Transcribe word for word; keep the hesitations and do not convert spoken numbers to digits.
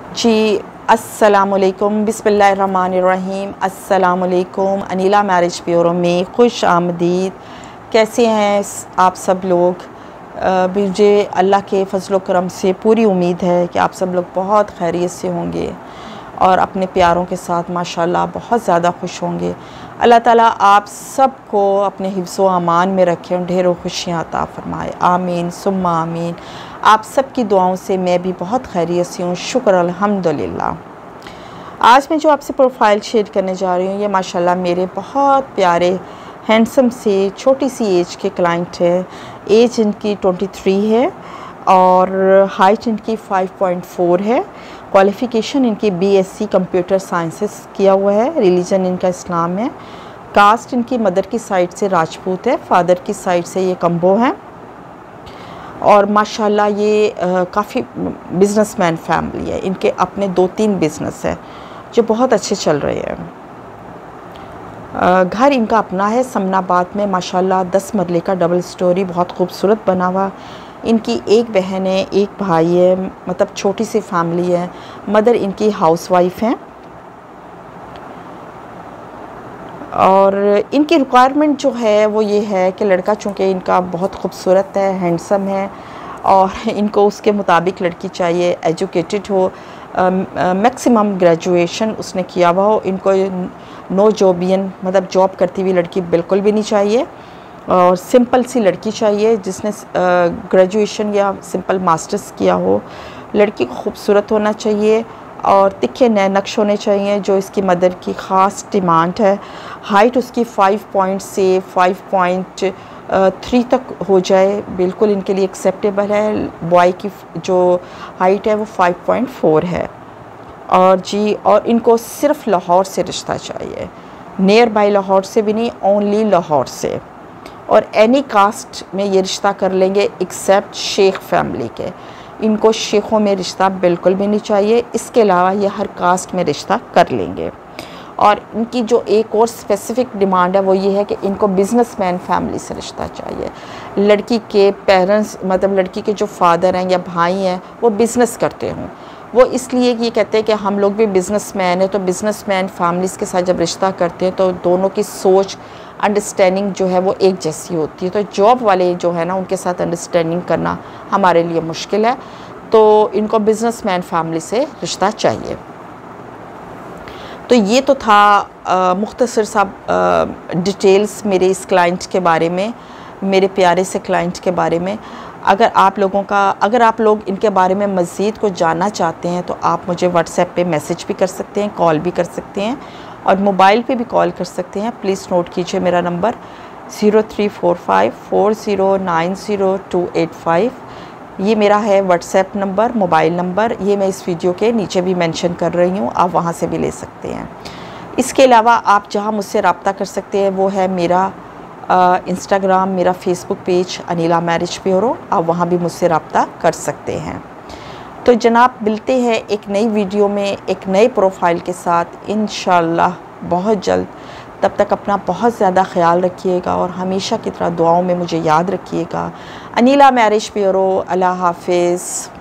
जी अस्सलामुअलैकुम बिस्मिल्लाहिर्रहमानिर्रहीम अस्सलामुअलैकुम अनीला मैरिज ब्यूरो में खुश आमदीद। कैसे हैं आप सब लोग? मुझे अल्लाह के फजल करम से पूरी उम्मीद है कि आप सब लोग बहुत खैरियत से होंगे और अपने प्यारों के साथ माशाल्लाह बहुत ज़्यादा खुश होंगे। अल्लाह ताला आप सबको अपने हिफ्ज़ व अमान में रखें, ढेरों खुशियाँ अता फ़रमाए। आमीन सुम्मा आमीन। आप सब की दुआओं से मैं भी बहुत खैरियत से हूँ, शुक्र अल्हम्दुलिल्लाह। आज मैं जो आपसे प्रोफाइल शेयर करने जा रही हूँ, ये माशाल्लाह मेरे बहुत प्यारे हैंडसम से छोटी सी एज के क्लाइंट है। एज इनकी तेईस है और हाइट इनकी पाँच पॉइंट चार है। क्वालिफ़िकेशन इनकी बीएससी कंप्यूटर साइंसेस किया हुआ है। रिलीजन इनका इस्लाम है। कास्ट इनकी मदर की साइड से राजपूत है, फादर की साइड से ये कंबो है। और माशाल्लाह ये काफ़ी बिजनेसमैन फैमिली है। इनके अपने दो तीन बिज़नेस है जो बहुत अच्छे चल रहे हैं। घर इनका अपना है समनाबाद में, माशाल्लाह दस मरले का डबल स्टोरी बहुत खूबसूरत बना हुआ। इनकी एक बहन है, एक भाई है, मतलब छोटी सी फैमिली है। मदर इनकी हाउसवाइफ हैं और इनकी रिक्वायरमेंट जो है वो ये है कि लड़का चूँकि इनका बहुत खूबसूरत है, हैंडसम है और इनको उसके मुताबिक लड़की चाहिए, एजुकेटेड हो, मैक्सिमम ग्रेजुएशन उसने किया हुआ हो। इनको नो जॉबियन मतलब जॉब करती हुई लड़की बिल्कुल भी नहीं चाहिए और सिंपल सी लड़की चाहिए जिसने ग्रेजुएशन या सिंपल मास्टर्स किया हो। लड़की को खूबसूरत होना चाहिए और तिखे नए नक्श होने चाहिए जो इसकी मदर की ख़ास डिमांड है। हाइट उसकी फाइव पॉइंट से फाइव पॉइंट थ्री तक हो जाए, बिल्कुल इनके लिए एक्सेप्टेबल है। बॉय की जो हाइट है वो फाइव पॉइंट फोर है। और जी और इनको सिर्फ लाहौर से रिश्ता चाहिए, नियर बाय लाहौर से भी नहीं, ओनली लाहौर से। और एनी कास्ट में ये रिश्ता कर लेंगे एक्सेप्ट शेख फैमिली के। इनको शेखों में रिश्ता बिल्कुल भी नहीं चाहिए। इसके अलावा ये हर कास्ट में रिश्ता कर लेंगे। और इनकी जो एक और स्पेसिफ़िक डिमांड है वो ये है कि इनको बिज़नेसमैन फैमिली से रिश्ता चाहिए। लड़की के पेरेंट्स मतलब लड़की के जो फादर हैं या भाई हैं वो बिज़नेस करते हों। वो इसलिए ये कहते हैं कि हम लोग भी बिज़नेसमैन हैं, तो बिज़नेसमैन फैमिलीज़ के साथ जब रिश्ता करते हैं तो दोनों की सोच अंडरस्टैंडिंग जो है वो एक जैसी होती है। तो जॉब वाले जो है ना उनके साथ अंडरस्टैंडिंग करना हमारे लिए मुश्किल है, तो इनको बिज़नेसमैन फैमिली से रिश्ता चाहिए। तो ये तो था मुख्तसर सा डिटेल्स मेरे इस क्लाइंट के बारे में, मेरे प्यारे से क्लाइंट के बारे में। अगर आप लोगों का अगर आप लोग इनके बारे में मज़ीद कुछ जानना चाहते हैं तो आप मुझे व्हाट्सएप पे मैसेज भी कर सकते हैं, कॉल भी कर सकते हैं और मोबाइल पे भी कॉल कर सकते हैं। प्लीज़ नोट कीजिए मेरा number zero three four five four zero nine zero two eight five. ये मेरा है व्हाट्सएप नंबर, मोबाइल नंबर। ये मैं इस वीडियो के नीचे भी मेंशन कर रही हूँ, आप वहाँ से भी ले सकते हैं। इसके अलावा आप जहाँ मुझसे रब्ता कर सकते हैं वो है मेरा इंस्टाग्राम, मेरा Facebook page Anila marriage bureau. आप वहाँ भी मुझसे रब्ता कर सकते हैं। तो जनाब मिलते हैं एक नई वीडियो में एक नए प्रोफाइल के साथ इंशाअल्लाह बहुत जल्द। तब तक अपना बहुत ज़्यादा ख्याल रखिएगा और हमेशा की तरह दुआओं में मुझे याद रखिएगा। Anila marriage bureau. अल्लाह हाफिज़।